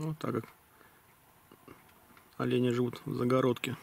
Вот так как олени живут в загородке.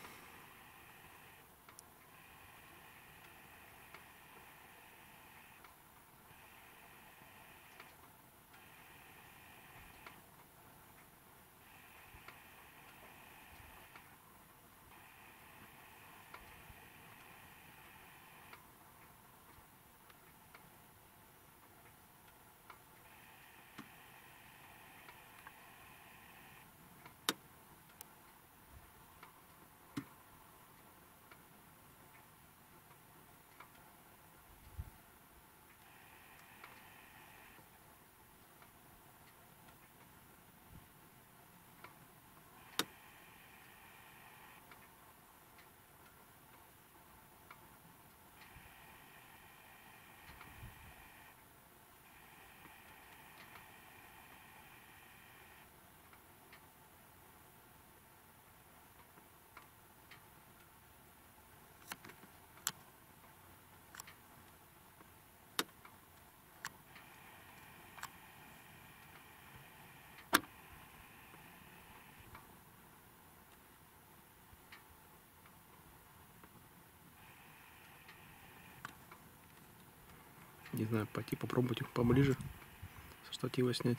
Не знаю, пойти попробовать их поближе со штатива снять.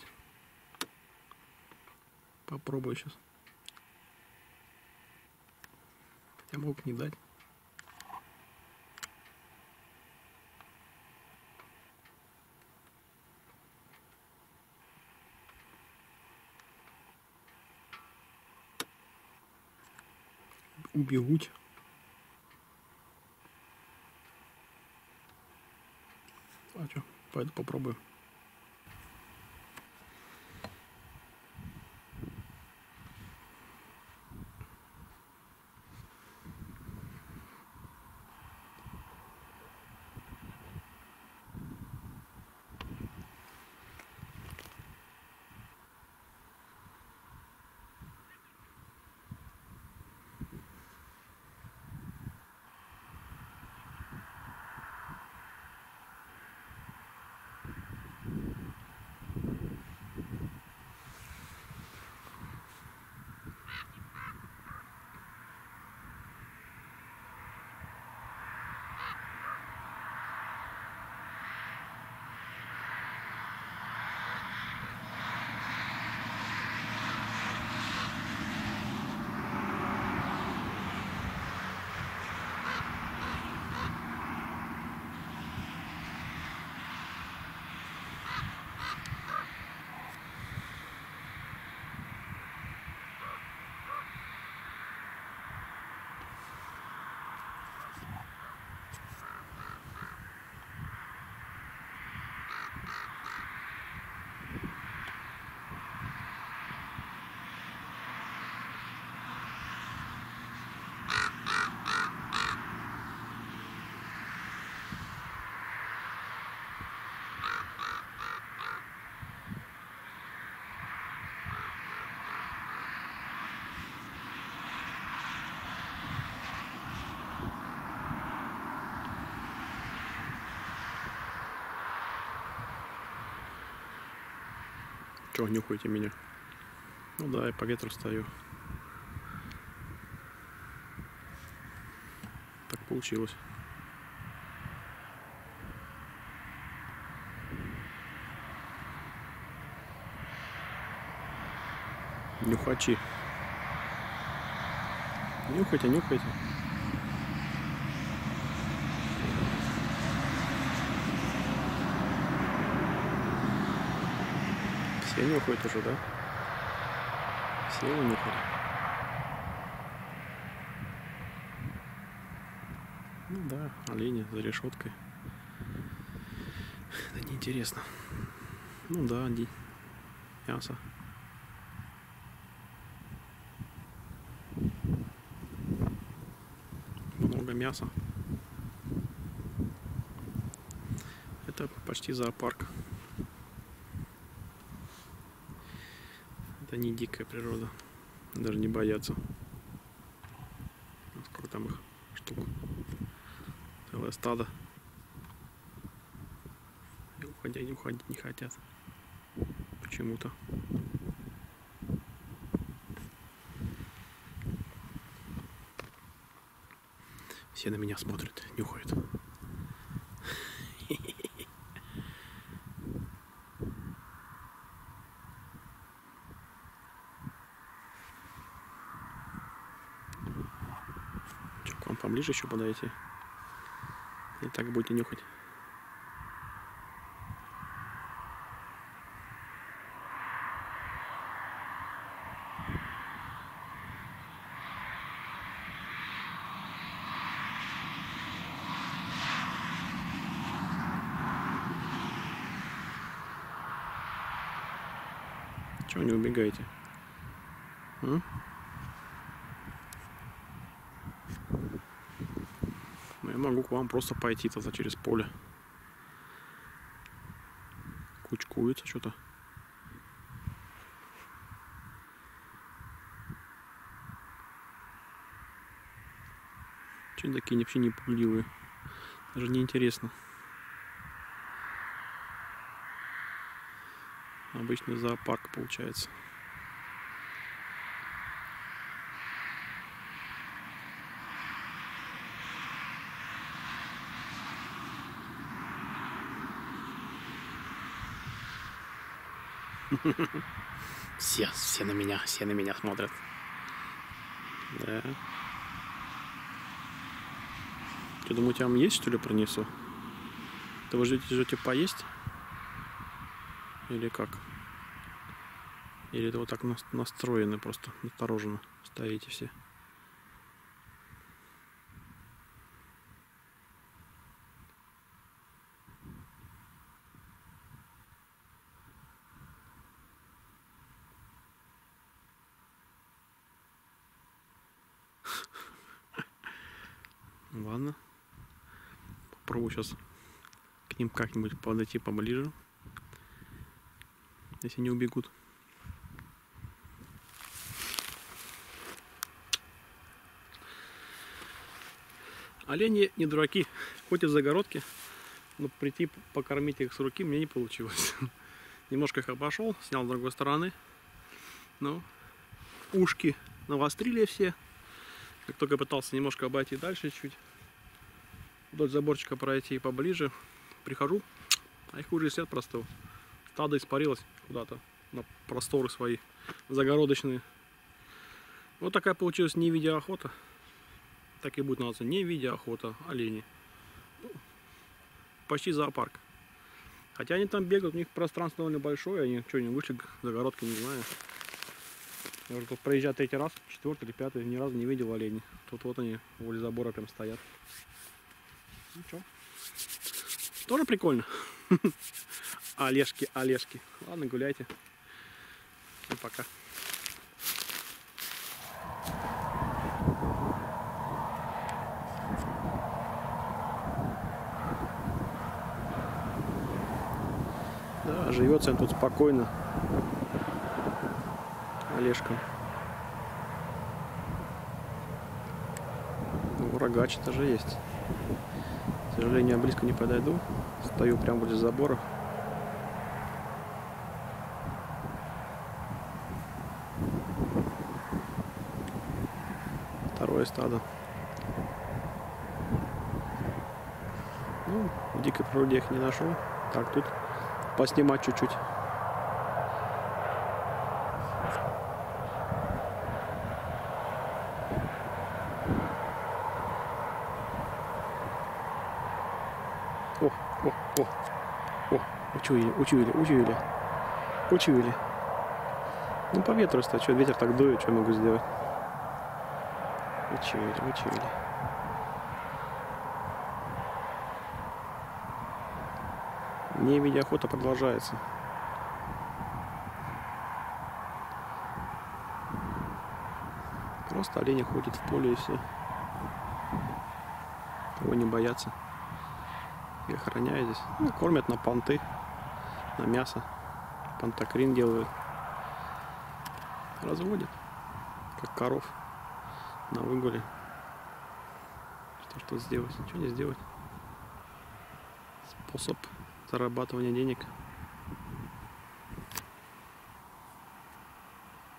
Попробую сейчас. Хотя могут не дать. Убегут. А что, пойду попробую. Чего нюхаете меня? Ну да, я по ветру стою. Так получилось. Нюхачи. Нюхайте, нюхайте. Все нюхают уже, да? Все нюхали. Ну да, олени за решеткой. Это неинтересно. Ну да, мясо. Много мяса. Это почти зоопарк. Это не дикая природа. Даже не боятся. Сколько там их штук? Целое стадо. И уходить не хотят. Почему-то. Все на меня смотрят, нюхают. Что, к вам поближе еще подойти? И так будете нюхать. Чего не убегаете? М? Ну, я могу к вам просто пойти тогда через поле. Кучкуется что-то. Че такие вообще не пугливые? Даже не интересно. Обычный зоопарк получается. Все на меня смотрят. Да. Что, думаете, вам есть, что ли, принесу? Да вы ждете поесть? Или как? Или это вот так настроены просто, настороженно стоите все? Ладно. Попробую сейчас к ним как-нибудь подойти поближе. Если не убегут. Олени не дураки. Хоть из загородки, но прийти покормить их с руки мне не получилось. Немножко их обошел, снял с другой стороны. Ну, ушки навострили все. Как только пытался немножко обойти дальше чуть, вдоль заборчика пройти поближе, прихожу, а их уже сидят просто. Стадо испарилось куда-то на просторы свои загородочные. Вот такая получилась не видеоохота. Так и будет называться, не видеоохота, олени. Почти зоопарк. Хотя они там бегают, у них пространство довольно большое, они что, не вышли к загородке, не знаю. Я уже тут проезжаю третий раз, четвертый или пятый, ни разу не видел оленей. Тут вот они возле забора прям стоят. Ну что, тоже прикольно. Олежки, олежки. Ладно, гуляйте. Всем пока. Да, живется им тут спокойно. Олежкам. Ну, рогач тоже есть. К сожалению, я близко не подойду. Стою прямо возле забора. Второе стадо. Ну, в дикой природе я их не нашел. Так, тут поснимать чуть-чуть. О, учуяли. Ну, по ветру стоит, что ветер так дует, что могу сделать? Учуяли. Не видеоохота продолжается. Просто олени ходят в поле и все. Кого не боятся. И охраняют здесь. Ну, кормят на понты, на мясо. Пантокрин делают. Разводят, как коров на выгуле. Что сделать? Ничего не сделать. Способ зарабатывания денег.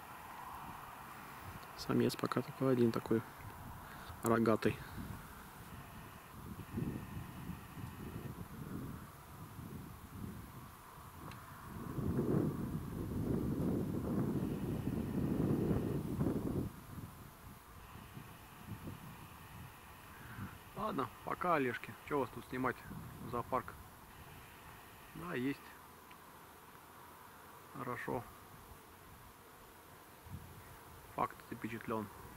Самец пока только один такой рогатый. Ладно, пока, Олежки. Что вас тут снимать? Зоопарк. Да, есть. Хорошо. Факт запечатлен.